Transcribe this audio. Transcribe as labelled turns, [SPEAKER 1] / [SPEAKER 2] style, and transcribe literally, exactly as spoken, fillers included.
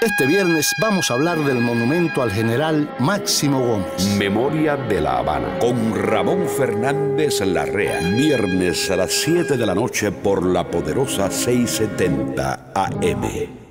[SPEAKER 1] Este viernes vamos a hablar del monumento al general Máximo Gómez.
[SPEAKER 2] Memoria de La Habana, con Ramón Fernández Larrea. Viernes a las siete de la noche por la poderosa seiscientos setenta A M.